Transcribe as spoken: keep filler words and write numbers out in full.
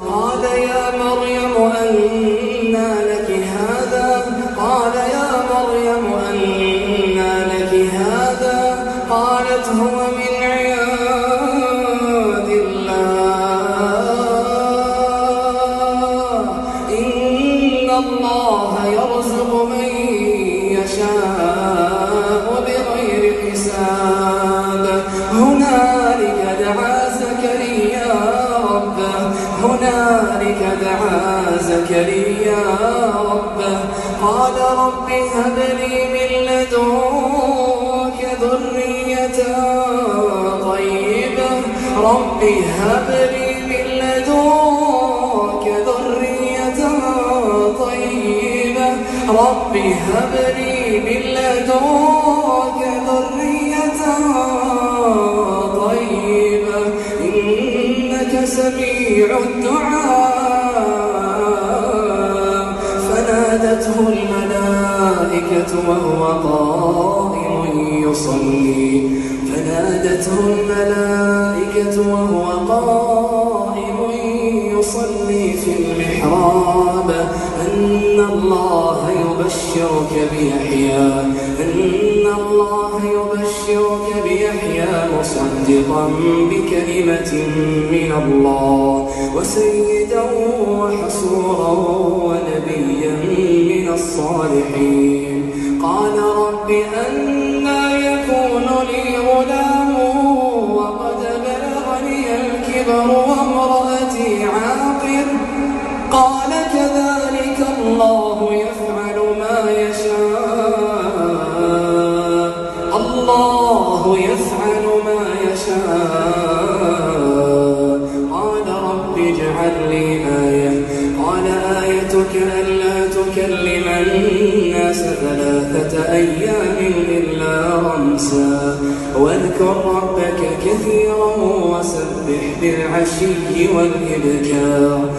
قال يا مريم أنى لك هذا قال يا مريم أنى لك هذا قالت هو من عند الله إن الله يرزق من يشاء بغير حساب هنالك دعا زكريا ربه هنالك دعا زكريا ربه قال رب هب لي من لدنك ذرية طيبة رب هب لي من لدنك ذرية طيبة رب هب لي من لدنك ذرية طيبة إنك سميع الدعاء فنادته الملائكة وهو قائم يصلي فنادته الملائكة وهو قائم يصلي في المحراب أن الله يبشرك بيحيى أن الله يبشرك بيحيى مصدقا بكلمة من الله وسيدا وحصورا ونبيا من الصالحين قال رب أنى يكون لي غلام وقد بلغني الكبر وامرأتي عاقر قال كذلك الله يفعل ما يشاء الله يفعل ما يشاء قال رب اجعل لي آية قال آيتك ألا تكلم الناس ثلاثة أيام إلا رمسا واذكر ربك كثيرا وسبح بالعشي والإبكار